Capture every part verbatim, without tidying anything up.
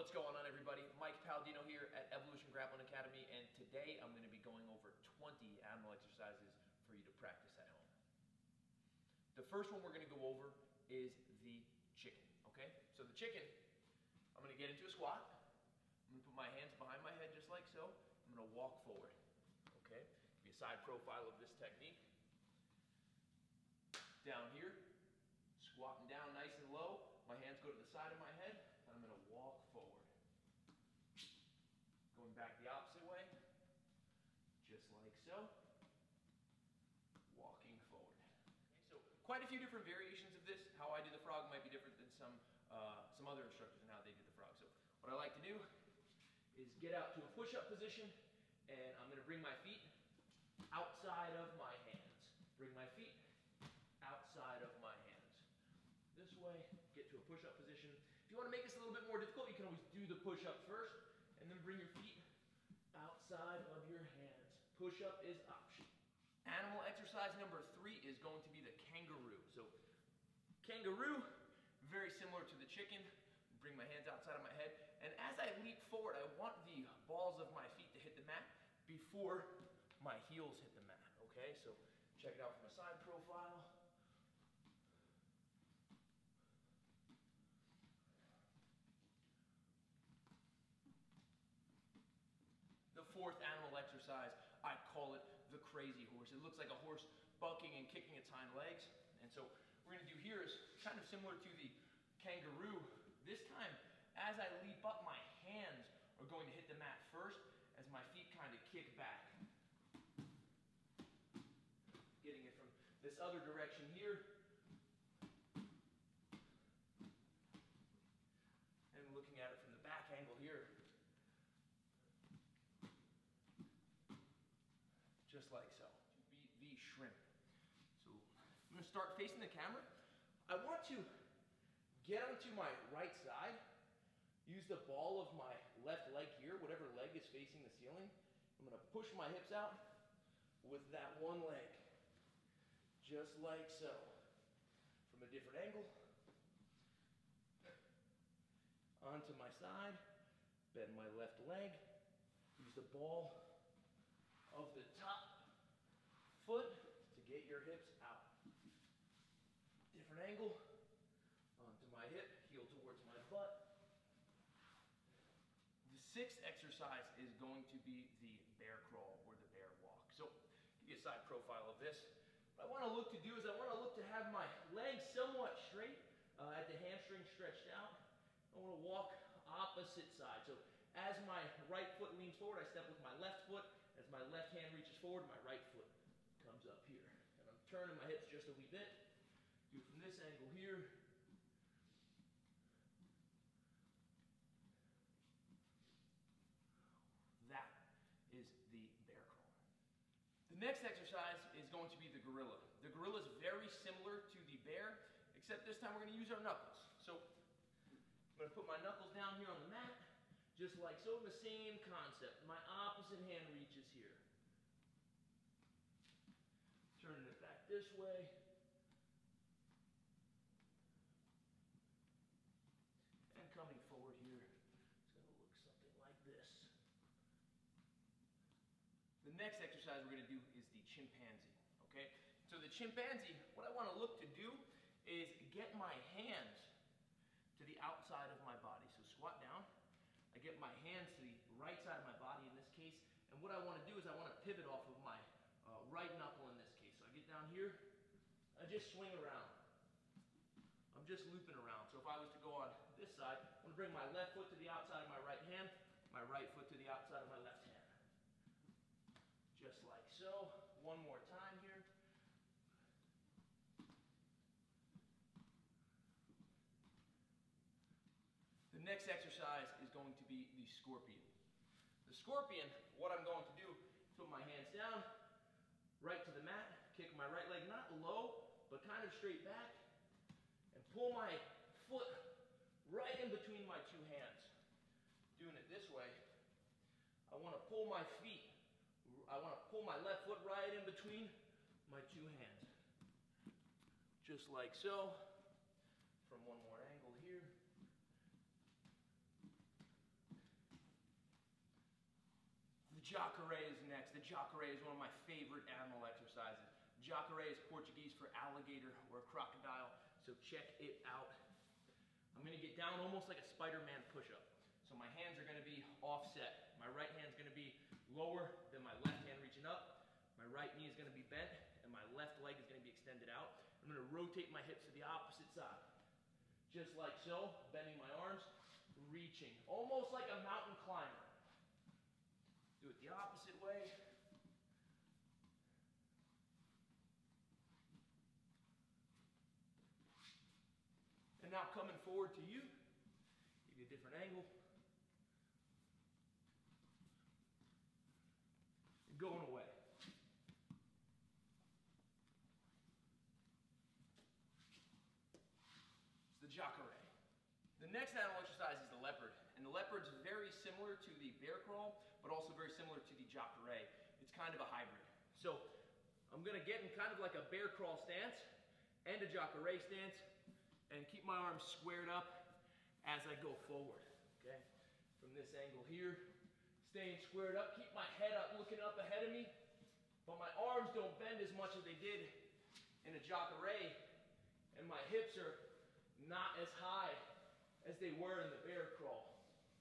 What's going on, everybody? Mike Palladino here at Evolution Grappling Academy, and today I'm going to be going over twenty animal exercises for you to practice at home. The first one we're going to go over is the chicken, okay? So the chicken, I'm going to get into a squat. I'm going to put my hands behind my head just like so. I'm going to walk forward, okay? Give you a side profile of this technique. Down here, squatting down nice and low. My hands go to the side of my head, and I'm going to walk forward. Going back the opposite way, just like so. Walking forward. Okay, so quite a few different variations of this. How I do the frog might be different than some, uh, some other instructors and how they did the frog. So what I like to do is get out to a push-up position, and I'm going to bring my feet outside of my hands. Bring my feet outside of my hands. This way, get to a push-up position. If you want to make this a little bit more difficult, you can always do the push-up first, and then bring your feet outside of your hands. Push-up is optional. Animal exercise number three is going to be the kangaroo. So, kangaroo, very similar to the chicken. Bring my hands outside of my head, and as I leap forward, I want the balls of my feet to hit the mat before my heels hit the mat, okay? So, check it out from a side profile. The fourth animal exercise, I call it the crazy horse. It looks like a horse bucking and kicking its hind legs. And so what we're going to do here is kind of similar to the kangaroo. This time, as I leap up, my hands are going to hit the mat first as my feet kind of kick back. Getting it from this other direction here. And looking at it from the back angle here. Just like so. V, V shrimp. So I'm going to start facing the camera. I want to get onto my right side. Use the ball of my left leg here, whatever leg is facing the ceiling. I'm going to push my hips out with that one leg. Just like so. From a different angle. Onto my side. Bend my left leg. Use the ball of the top foot to get your hips out. Different angle, onto my hip, heel towards my butt. The sixth exercise is going to be the bear crawl or the bear walk. So, give you a side profile of this. What I want to look to do is I want to look to have my legs somewhat straight, uh, at the hamstring stretched out. I want to walk opposite side. So, as my right foot leans forward, I step with my left foot. As my left hand reaches forward, my right foot comes up here. And I'm turning my hips just a wee bit. Do it from this angle here. That is the bear crawl. The next exercise is going to be the gorilla. The gorilla is very similar to the bear, except this time we're going to use our knuckles. So I'm going to put my knuckles down here on the mat. Just like so, the same concept. My opposite hand reaches here. Turning it back this way. And coming forward here, it's going to look something like this. The next exercise we're going to do is the chimpanzee, okay? So the chimpanzee, what I want to look to do is get my hands to the outside of my body. So squat down. I get my hands to the right side of my body in this case, and what I want to do is I want to pivot off of my uh, right knuckle in this case. So I get down here, I just swing around. I'm just looping around. So if I was to go on this side, I'm going to bring my left foot to the outside of my right hand, my right foot to the outside of my left hand. Just like so. One more time here. The next exercise is going to be the scorpion. The scorpion, what I'm going to do is put my hands down, right to the mat, kick my right leg not low, but kind of straight back, and pull my foot right in between my two hands. Doing it this way, I want to pull my feet, I want to pull my left foot right in between my two hands. Just like so. From one more angle here. Jacare is next. The Jacare is one of my favorite animal exercises. Jacare is Portuguese for alligator or crocodile, so check it out. I'm gonna get down almost like a Spider-Man push-up. So my hands are gonna be offset. My right hand's gonna be lower than my left hand reaching up. My right knee is gonna be bent, and my left leg is gonna be extended out. I'm gonna rotate my hips to the opposite side. Just like so, bending my arms, reaching. Almost like a mountain climber. Do it the opposite way. And now coming forward to you, give you a different angle. And going away. It's the Jacare. The next animal exercise is the leopard. And the leopard's very similar to the bear crawl, but also very similar to the Jacare. It's kind of a hybrid. So I'm gonna get in kind of like a bear crawl stance and a Jacare stance, and keep my arms squared up as I go forward, okay? From this angle here, staying squared up, keep my head up, looking up ahead of me, but my arms don't bend as much as they did in a Jacare, and my hips are not as high as they were in the bear crawl.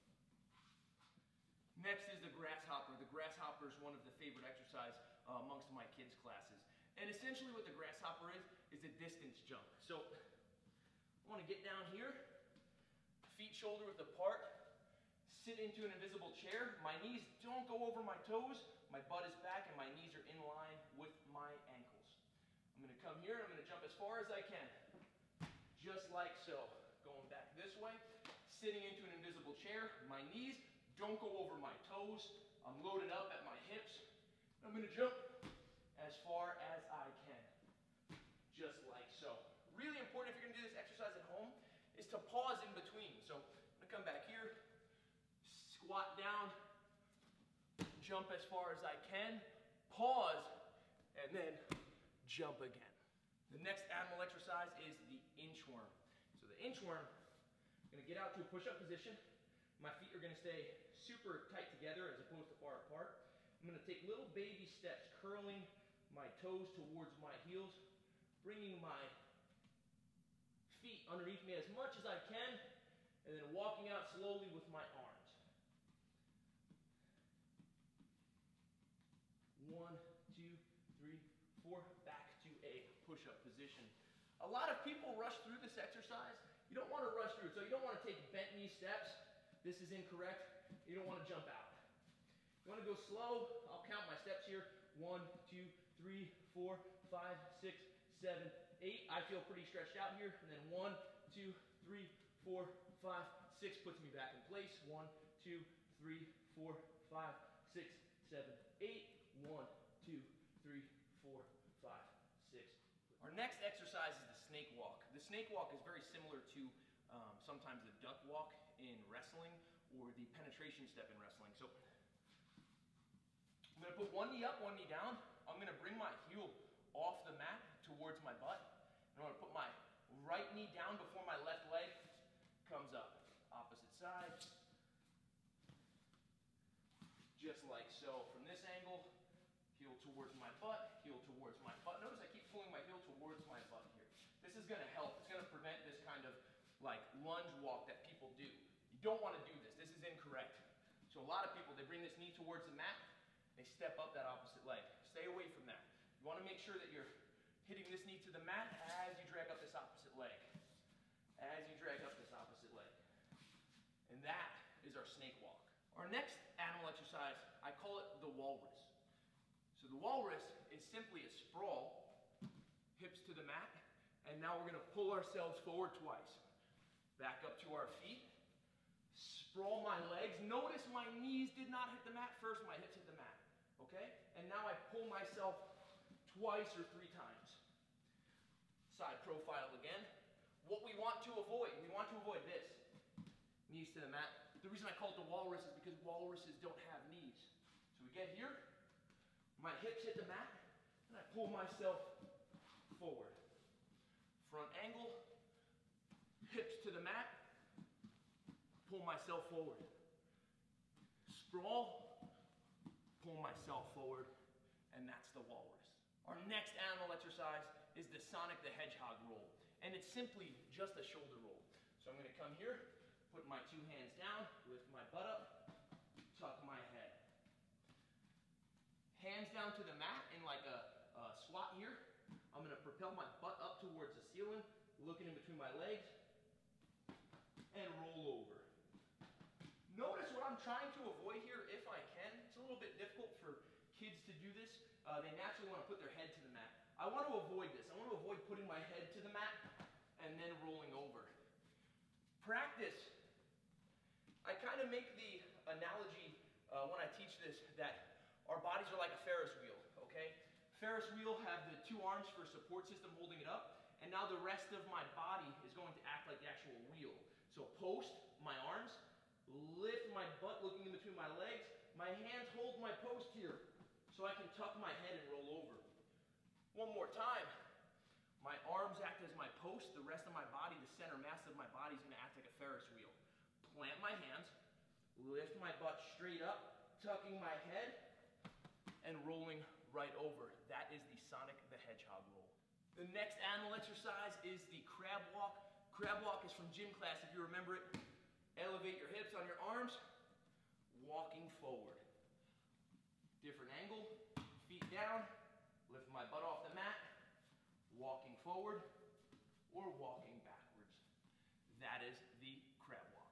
Next is the Grasshopper. The Grasshopper is one of the favorite exercises uh, amongst my kids' classes. And essentially what the Grasshopper is, is a distance jump. So I want to get down here, feet shoulder width apart, sit into an invisible chair. My knees don't go over my toes, my butt is back, and my knees are in line with my ankles. I'm going to come here, and I'm going to jump as far as I can. Just like so. Going back this way, sitting into an invisible chair. My knees don't go over my toes. I'm loaded up at my hips. I'm going to jump as far as I can. Just like so. Really important if you're going to do this exercise at home is to pause in between. So I'm going to come back here, squat down, jump as far as I can, pause, and then jump again. The next animal exercise is the inchworm. So the inchworm, I'm going to get out to a push-up position. My feet are going to stay super tight together as opposed to far apart. I'm going to take little baby steps, curling my toes towards my heels, bringing my feet underneath me as much as I can, and then walking out slowly with my arms. One, two, three, four, back to a push-up position. A lot of people rush through this exercise. You don't want to rush through, so you don't want to take bent knee steps. This is incorrect. You don't want to jump out. You want to go slow. I'll count my steps here. One, two, three, four, five, six, seven, eight. I feel pretty stretched out here. And then one, two, three, four, five, six puts me back in place. One, two, three, four, five, six, seven, eight. One, two, three, four, five, six. Our next exercise is the snake walk. The snake walk is very similar to um, sometimes the duck walk in wrestling or the penetration step in wrestling. So I'm going to put one knee up, one knee down. I'm going to bring my heel off the mat towards my butt. And I'm going to put my right knee down before my left leg comes up. Opposite side. Just like so. From this angle, heel towards my butt, heel towards my butt. Notice I keep pulling my heel towards my butt here. This is going to help. It's going to prevent this kind of like lunge walk that people do. You don't want to do this. This is incorrect. So a lot of people, they bring this knee towards the mat, they step up that opposite leg. Stay away from that. You want to make sure that you're hitting this knee to the mat as you drag up this opposite leg. As you drag up this opposite leg. And that is our snake walk. Our next animal exercise, I call it the walrus. So the walrus is simply a sprawl, hips to the mat, and now we're going to pull ourselves forward twice. Back up to our feet, sprawl my legs. Notice my knees did not hit the mat first, my hips hit the mat, okay? And now I pull myself twice or three times. Side profile again. What we want to avoid, we want to avoid this. Knees to the mat. The reason I call it the walrus is because walruses don't have knees. So we get here, my hips hit the mat, and I pull myself forward. Front angle, hips to the mat, pull myself forward. Sprawl, pull myself forward, and that's the walrus. Our next animal exercise is the Sonic the Hedgehog roll, and it's simply just a shoulder roll. So I'm gonna come here, put my two hands down, lift my butt up, tuck my head. Hands down to the mat in like a, a squat here. I'm gonna propel my butt up towards the ceiling, looking in between my legs, and roll over. Notice what I'm trying to avoid here if I can. It's a little bit difficult for kids to do this. Uh, they naturally want to put their head to the mat. I want to avoid this. I want to avoid putting my head to the mat and then rolling over. Practice. I kind of make the analogy uh, when I teach this that our bodies are like a Ferris wheel, okay? Ferris wheel have the two arms for support system holding it up, and now the rest of my body is going to act like the actual wheel. So post my arms, lift my butt looking in between my legs, my hands hold my post here so I can tuck my head and roll over. One more time. My arms act as my post, the rest of my body, the center mass of my body is going to act like a Ferris wheel. Plant my hands, lift my butt straight up, tucking my head, and rolling right over. That is the Sonic the Hedgehog roll. The next animal exercise is the crab walk. Crab walk is from gym class, if you remember it. Elevate your hips on your arms, walking forward. Different angle, feet down, lift my butt off the mat, walking forward or walking backwards. That is the crab walk.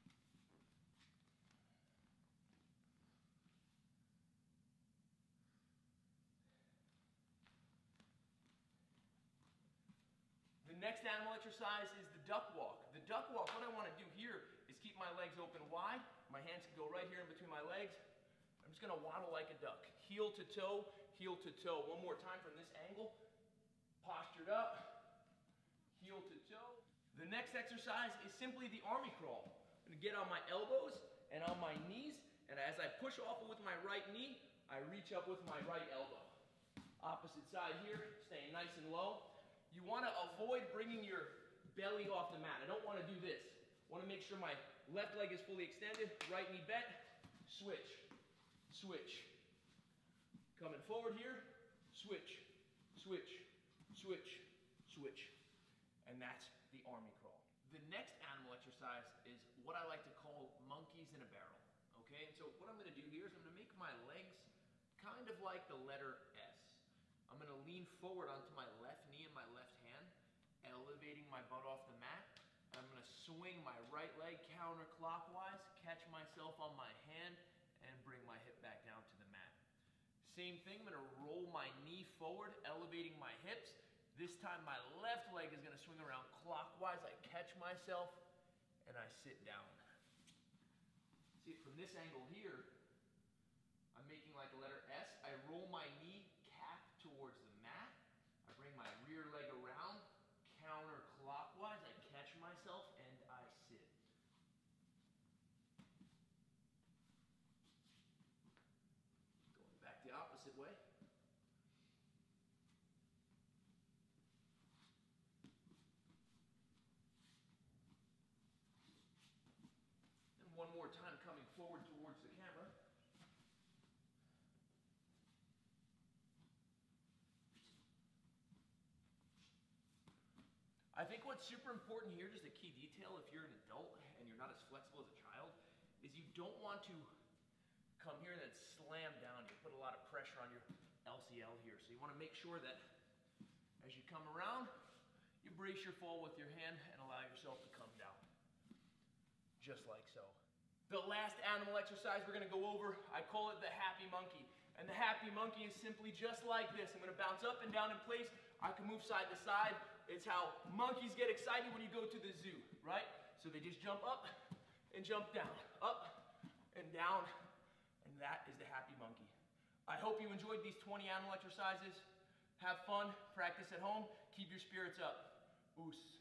The next animal exercise is the duck walk. The duck walk, what I want to do here is keep my legs open wide. My hands can go right here in between my legs. I'm just going to waddle like a duck. Heel to toe, heel to toe. One more time from this angle. Postured up, heel to toe. The next exercise is simply the army crawl. I'm going to get on my elbows and on my knees, and as I push off with my right knee, I reach up with my right elbow. Opposite side here, staying nice and low. You want to avoid bringing your belly off the mat. I don't want to do this. I want to make sure my left leg is fully extended, right knee bent, switch, switch. Coming forward here, switch, switch, switch, switch. And that's the army crawl. The next animal exercise is what I like to call monkeys in a barrel. Okay, and so what I'm going to do here is I'm going to make my legs kind of like the letter S. I'm going to lean forward onto my left knee and my left hand, elevating my butt off the mat. I'm going to swing my right leg counterclockwise, catch myself on my hand, and bring my hip back down to the mat. Same thing, I'm going to roll my knee forward, elevating my hips. This time my left leg is going to swing around clockwise. I catch myself, and I sit down. See, from this angle here, I'm making like a letter S. I roll my knee cap towards the mat. I bring my rear leg around, counterclockwise. I catch myself, and I sit. Going back the opposite way. And one more time coming forward towards the camera. I think what's super important here, just a key detail if you're an adult and you're not as flexible as a child, is you don't want to come here and then slam down. You put a lot of pressure on your L C L here. So you want to make sure that as you come around, you brace your fall with your hand and allow yourself to come down. Just like so. The last animal exercise we're going to go over, I call it the happy monkey. And the happy monkey is simply just like this. I'm going to bounce up and down in place. I can move side to side. It's how monkeys get excited when you go to the zoo, right? So they just jump up and jump down, up and down, and that is the happy monkey. I hope you enjoyed these twenty animal exercises. Have fun, practice at home, keep your spirits up. Oos.